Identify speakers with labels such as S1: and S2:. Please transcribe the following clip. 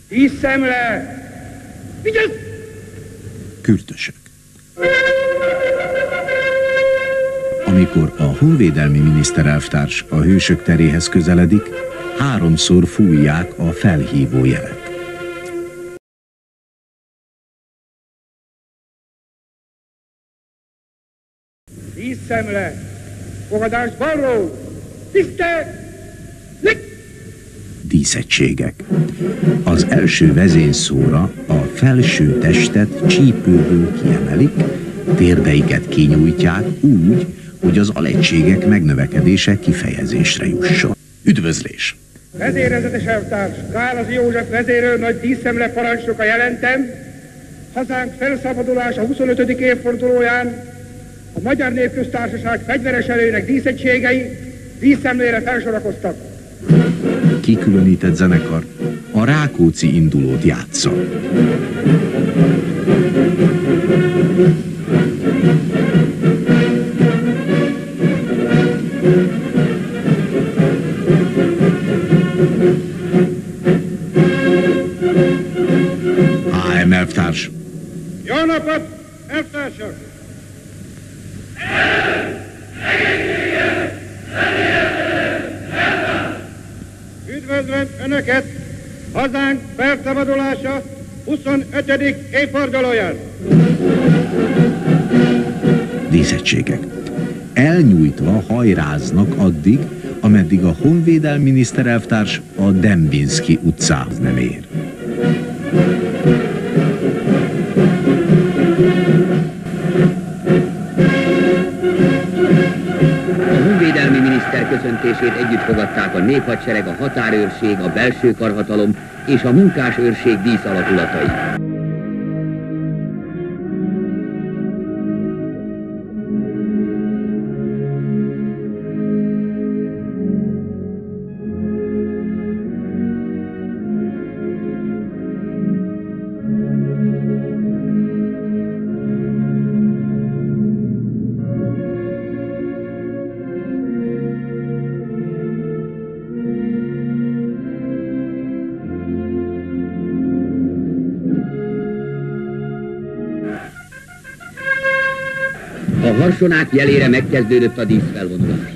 S1: Díszemle! Vigyázz!
S2: Kürtösök. Amikor a honvédelmi miniszterelvtárs a hősök teréhez közeledik, 3-szor fújják a felhívó jelet.
S1: Díszemle! Fogadás balról! Tiszte!
S2: Díszegységek. Az első vezényszóra a felső testet csípőből kiemelik, térdeiket kinyújtják úgy, hogy az alegységek megnövekedése kifejezésre jusson. Üdvözlés!
S1: Vezérezetes elvtárs, Gálazi József vezérőrnagy díszemle parancsnoka jelentem, hazánk felszabadulása 25. évfordulóján a Magyar Népköztársaság fegyveres erőinek díszegységei díszemlére felsorakoztak.
S2: Kikülönített zenekar a Rákóczi indulót játsza. AM elvtárs.
S1: Jó napot, elvtársak! Üdvözlöm Önöket hazánk felszabadulása 25. évfordulóján!
S2: Díszegységek. Elnyújtva hajráznak addig, ameddig a honvédelmi miniszterelvtárs a Dembinski utcához nem ér.
S3: A honvédelmi miniszter köszöntését együtt fogadták a néphadsereg, a határőrség, a belső karhatalom és a munkásőrség díszalatulatai. A harsonák jelére megkezdődött a díszfelvonulás.